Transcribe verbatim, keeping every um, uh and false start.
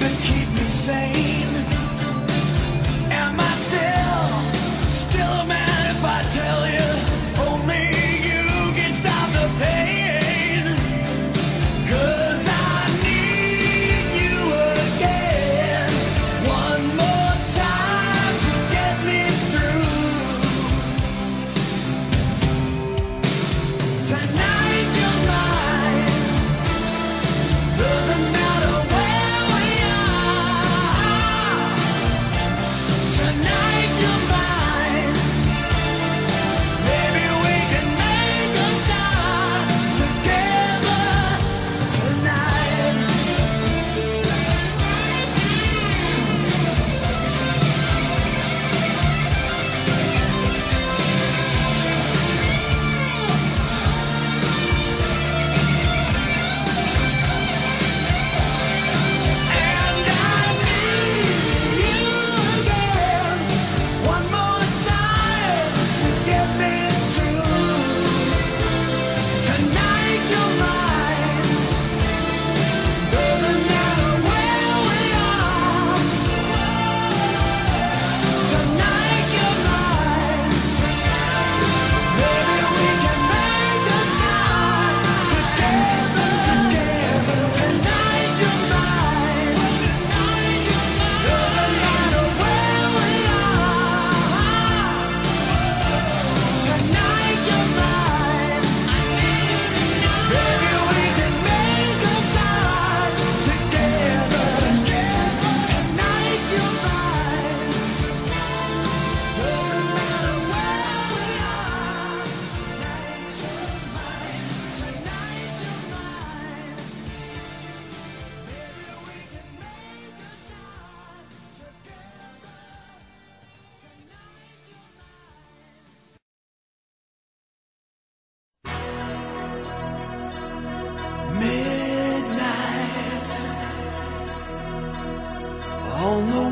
that keep me sane. Am I still, still a man if I tell you only you can stop the pain? 'Cause I need you again, one more time to get me through. Tonight you're mine, doesn't matter where we are. Tonight you're mine, maybe we can make a start together tonight. And I need you again, one more time to get me through. Tonight you're mine, doesn't matter where we are. Tonight you're mine, maybe we can make a start together, together. Tonight you're mine, doesn't matter where we are. Tonight you're mine, maybe we can make a start together, together. Tonight you're mine, doesn't matter where we are. Tonight you're mine, tonight you're mine, maybe we can make a start together. Tonight you're mine. Midnight on the